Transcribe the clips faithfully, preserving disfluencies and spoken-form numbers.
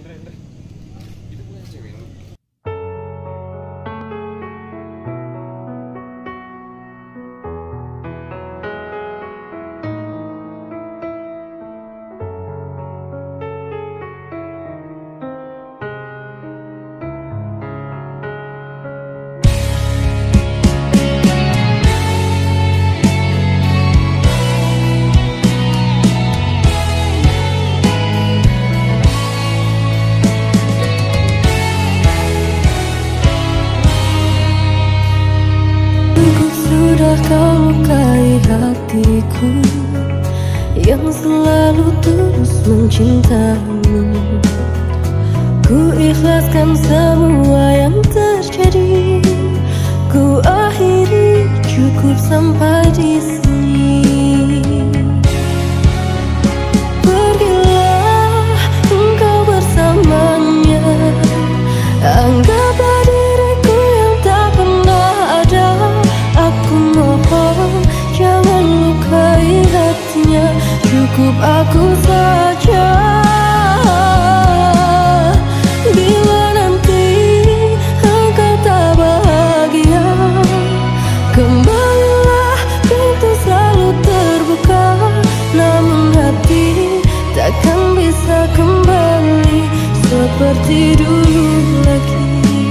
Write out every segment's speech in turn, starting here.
Andre. Itu punya cewek lu. Sudah kau lukai hatiku yang selalu tulus mencintamu. Ku ikhlaskan semua yang terjadi. Ku akhiri, cukup sampai di sini. Pergilah engkau bersamanya. Anggaplah diriku yang tak pernah ada. Aku mohon jangan lukai hatinya. Cukup aku saja. Bila nanti engkau tak bahagia, kembalilah, pintu selalu terbuka. Namun hati takkan bisa kembali seperti dulu lagi.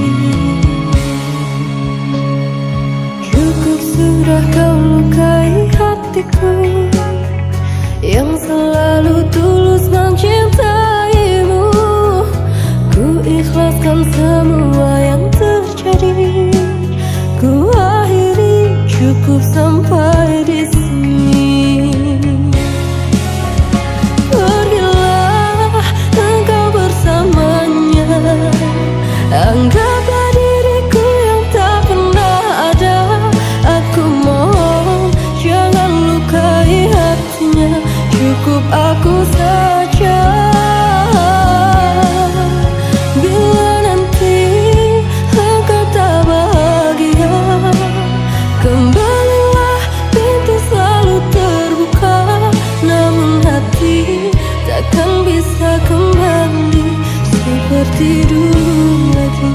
Cukup sudah kau lukai hatiku yang selalu tulus mencintaimu. Ku ikhlaskan semua yang terjadi. Ku akhiri, cukup sampai di sini. Pergilah engkau bersamanya. Anggaplah diriku yang tak pernah ada. Aku mohon jangan lukai hatinya. Cukup aku saja. Bila nanti engkau tak bahagia, kembalilah, pintu selalu terbuka. Namun hati takkan bisa kembali seperti dulu lagi.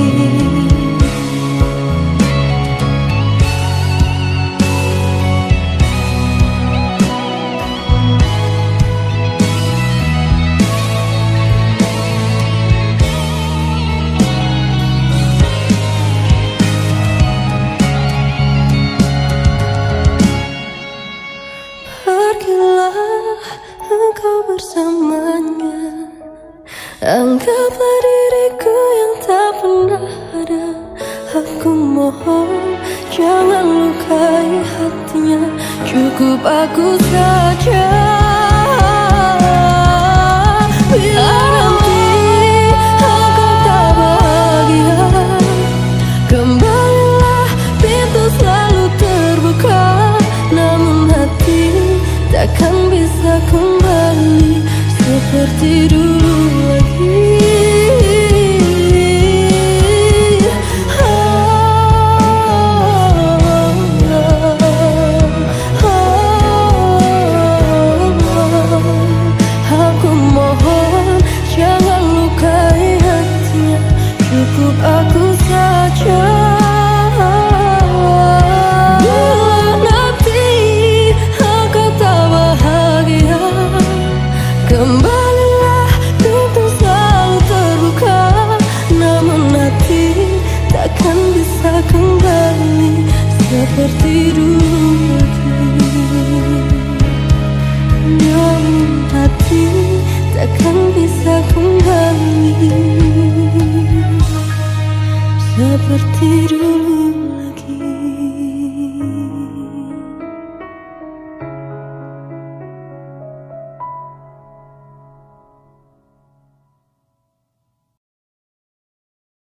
Pergilah engkau bersamanya. Anggaplah diriku yang tak pernah ada. Aku mohon jangan lukai hatinya. Cukup aku saja. Bila nanti engkau tak bahagia, kembalilah, pintu selalu terbuka. Namun hati takkan bisa kembali seperti dulu lagi. Aku mohon jangan lukai hatinya. Cukup aku saja. Kembalilah, pintu selalu terbuka. Namun hati takkan bisa kembali seperti dulu lagi. Namun hati takkan bisa kembali seperti dulu.